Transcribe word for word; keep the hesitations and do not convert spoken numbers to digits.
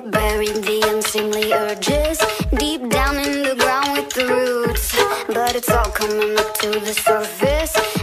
buried the unseemly urges deep down in the ground with the roots. But it's all coming up to the surface.